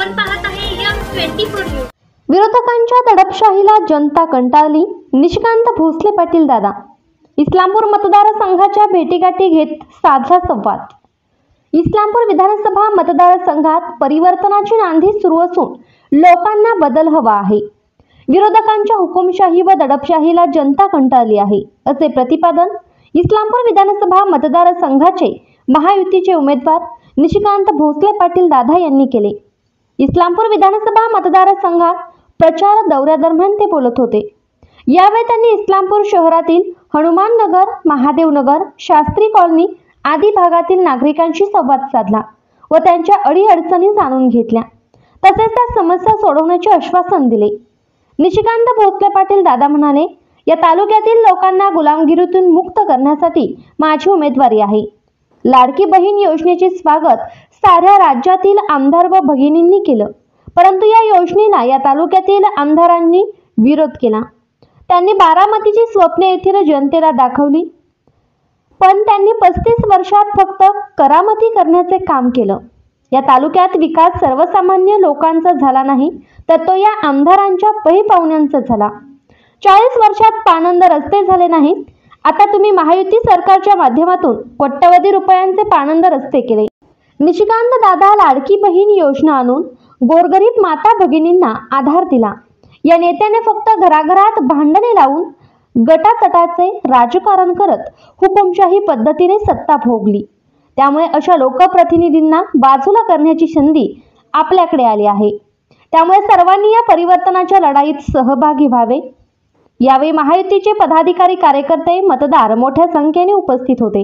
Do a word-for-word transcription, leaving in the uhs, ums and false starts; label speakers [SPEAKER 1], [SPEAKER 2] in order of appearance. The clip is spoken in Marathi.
[SPEAKER 1] आपण पाहत आहे एम ट्वेंटी फोर न्यूज।
[SPEAKER 2] विरोधकांच्या दडपशाहीला जनता कंटाळली, निशिकांत भोसले पाटील दादा इस्लामपूर मतदारसंघाच्या भेटीगाठी घेत साधला संवाद। इस्लामपूर विधानसभा मतदारसंघात परिवर्तनाची नांदी सुरू असून लोकांना बदल हवा आहे। विरोधकांच्या हुकुमशाही व दडपशाहीला जनता कंटाळली आहे, असे प्रतिपादन इस्लामपूर विधानसभा मतदारसंघाचे महायुतीचे उमेदवार निशिकांत भोसले पाटील दादा यांनी केले। इस्लामपूर विधानसभा मतदारसंघात प्रचार दौऱ्यादरम्यान ते बोलत होते। यावेळी त्यांनी इस्लामपूर शहरातील हनुमान नगर, महादेव नगर, शास्त्री कॉलनी आदी भागातील नागरिकांशी संवाद साधला व त्यांच्या अडीअडचणी जाणून घेतल्या, तसेच त्या समस्या सोडवण्याचे आश्वासन दिले। निशिकांत भोसले पाटील दादा म्हणाले, या तालुक्यातील लोकांना गुलामगिरीतून मुक्त करण्यासाठी माझी उमेदवारी आहे। लाडकी बहीण योजनेचे स्वागत साऱ्या राज्यातील आमदार व भगिनींनी केलं, परंतु या योजनेला या तालुक्यातील आमदारांनी विरोध केला। त्यांनी बारामतीची स्वप्ने येथील जनतेला दाखवली, पण त्यांनी पस्तीस वर्षात फक्त करामती करण्याचे काम केलं। या तालुक्यात विकास सर्वसामान्य लोकांचा झाला नाही, तर तो या आमदारांच्या पै पाहुण्यांचा झाला। चाळीस वर्षात पाणंद रस्ते झाले नाहीत, आता तुम्ही महायुती सरकारच्या माध्यमातून कोट्यवधी रुपयांचे पाणंद रस्ते केले। निशिकांत दादा लाडकी बहीण योजना आणून गोरगरीब माता भगिनींना आधार दिला। या नेत्याने फक्त घराघरात भांडणे लावून गटातटाचे राजकारण करत हुकुमशाही पद्धतीने सत्ता भोगली। त्यामुळे अशा लोकप्रतिनिधींना बाजूला करण्याची संधी आपल्याकडे आली आहे। त्यामुळे सर्वांनी या परिवर्तनाच्या लढाईत सहभागी व्हावे। यावेळी महायुतीचे पदाधिकारी, कार्यकर्ते, मतदार मोठ्या संख्येने उपस्थित होते।